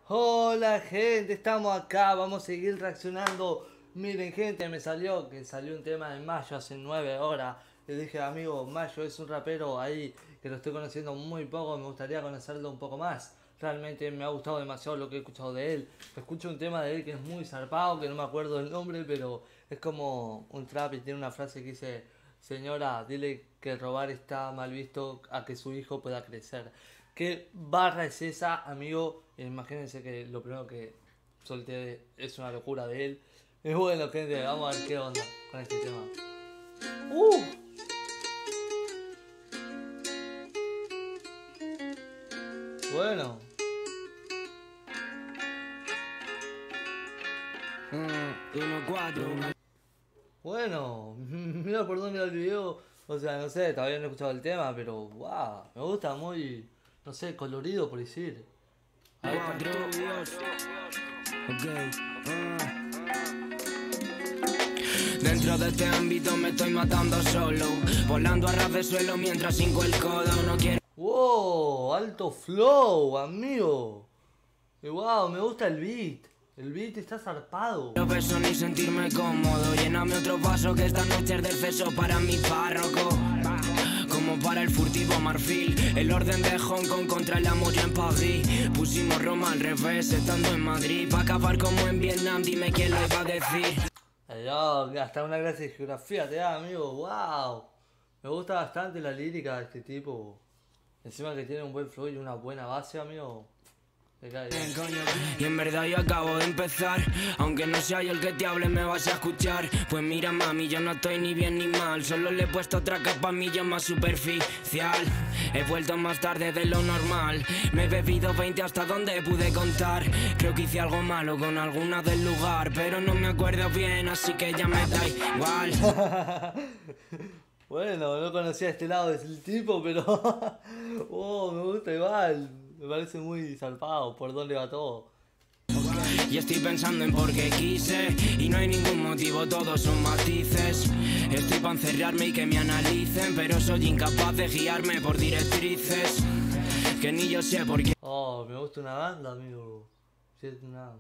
Hola gente, estamos acá, vamos a seguir reaccionando. Miren gente, que salió un tema de Mayo hace 9 horas. Le dije amigo, Mayo es un rapero ahí que lo estoy conociendo muy poco, me gustaría conocerlo un poco más. Realmente me ha gustado demasiado lo que he escuchado de él. Escucho un tema de él que es muy zarpado, que no me acuerdo el nombre, pero es como un trap y tiene una frase que dice: señora, dile que robar está mal visto a que su hijo pueda crecer. ¿Qué barra es esa, amigo? Imagínense que lo primero que solté es una locura de él. Es bueno, gente, vamos a ver qué onda con este tema. ¡Uh! Bueno. Bueno, mira por dónde va el video. O sea, no sé, todavía no he escuchado el tema, pero wow, me gusta muy, no sé, colorido por decir. A ver, Dentro de este ámbito me estoy matando solo, volando a ras de suelo mientras hinco el codo. No quiero. wow, alto flow, amigo. Y wow, me gusta el beat. El beat está zarpado. No beso ni sentirme cómodo. Lléname otro vaso que esta noche es de exceso para mi párroco. Como para el furtivo marfil, el orden de Hong Kong contra el amor en París. Pusimos Roma al revés estando en Madrid. Pa' acabar como en Vietnam, dime quién lo iba a decir. Hasta una clase de geografía te da, amigo. Wow. Me gusta bastante la lírica de este tipo. Encima que tiene un buen flow y una buena base, amigo. Me cae bien. Y en verdad yo acabo de empezar. Aunque no sea yo el que te hable, me vas a escuchar. Pues mira mami, yo no estoy ni bien ni mal. Solo le he puesto otra capa a mí, yo más superficial. He vuelto más tarde de lo normal. Me he bebido 20 hasta donde pude contar. Creo que hice algo malo con alguna del lugar, pero no me acuerdo bien, así que ya me da igual. Bueno, no conocía este lado del tipo, pero oh, me gusta igual. Me parece muy zarpado por dónde va todo. Y estoy pensando en por qué quise. Y no hay ningún motivo, todos son matices. Estoy para encerrarme y que me analicen, pero soy incapaz de guiarme por directrices que ni yo sé por qué. Oh, me gusta una banda, amigo. Sí, una...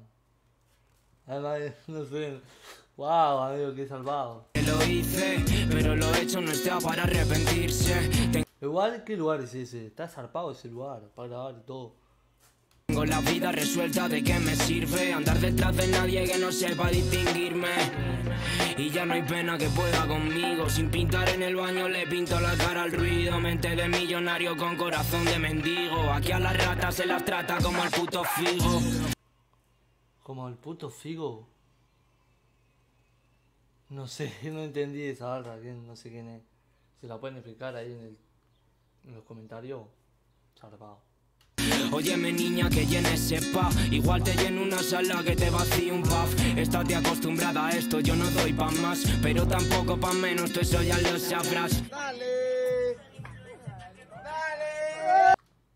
Además, no sé. Wow, amigo, qué salvado. Lo hice, pero lo hecho no está para arrepentirse. Igual, ¿qué lugar es ese? Está zarpado ese lugar, para grabar y todo. Tengo la vida resuelta, ¿de qué me sirve andar detrás de nadie que no sepa distinguirme? Y ya no hay pena que pueda conmigo. Sin pintar en el baño le pinto la cara al ruido. Mente de millonario con corazón de mendigo. Aquí a las ratas se las trata como al puto figo. Como el puto Figo. No sé, no entendí esa barra, no sé quién es. ¿Se la pueden explicar ahí en los comentarios? Zarpado. Óyeme niña, que llenes sepa. Igual te lleno una sala que te vacíe un puff. Estate acostumbrada a esto, yo no doy pa' más, pero tampoco pa' menos, tú eso ya lo sabrás. ¡Dale! ¡Dale!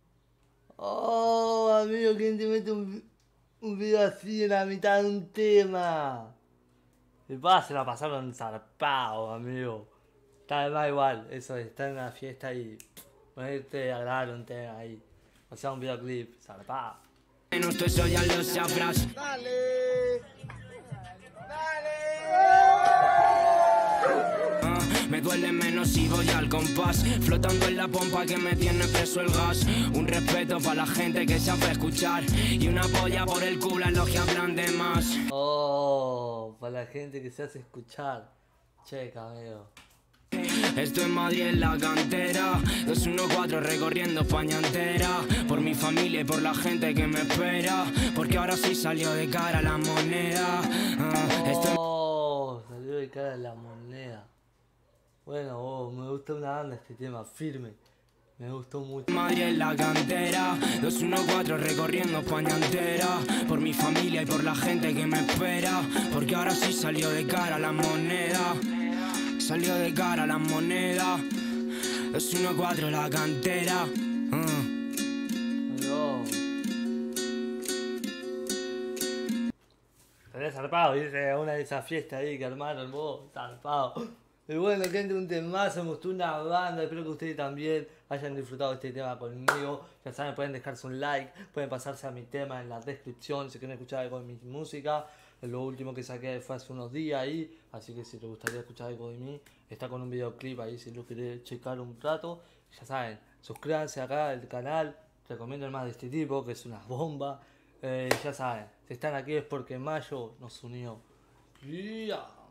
Oh, amigo, ¿quién te mete un video así en la mitad de un tema? Se la pasaron zarpado, amigo. Está más igual, eso es, estar en una fiesta y ponerte a grabar un tema ahí. O sea, un videoclip, zarpado. Menos tú eso ya lo sabrás. ¡Dale! Me duele menos si voy al compás, flotando en la pompa que me tiene preso el gas. Un respeto para la gente que sabe escuchar y una polla por el culo a los que hablan de más. Oh, para la gente que se hace escuchar. Checa, amigo. Estoy en Madrid en la cantera, 214 recorriendo España entera. Por mi familia y por la gente que me espera, porque ahora sí salió de cara la moneda. Oh, salió de cara la moneda. Bueno, oh, me gusta una banda este tema, firme. Me gustó mucho. Madrid en la cantera, 214 recorriendo España entera. Por mi familia y por la gente que me espera, porque ahora sí salió de cara la moneda. Salió de cara la moneda, 214 la cantera. No. Estaría zarpado irse a una de esas fiestas ahí que armaron vos, zarpado. Y bueno, gente, un temazo, me gustó una banda, espero que ustedes también hayan disfrutado de este tema conmigo. Ya saben, pueden dejarse un like, pueden pasarse a mi tema en la descripción si quieren escuchar algo de mi música. Lo último que saqué fue hace unos días ahí, así que si les gustaría escuchar algo de mí, está con un videoclip ahí si lo querés checar un rato. Ya saben, suscríbanse acá al canal, recomiendo el más de este tipo, que es una bomba. Ya saben, si están aquí es porque Mayo nos unió. Yeah.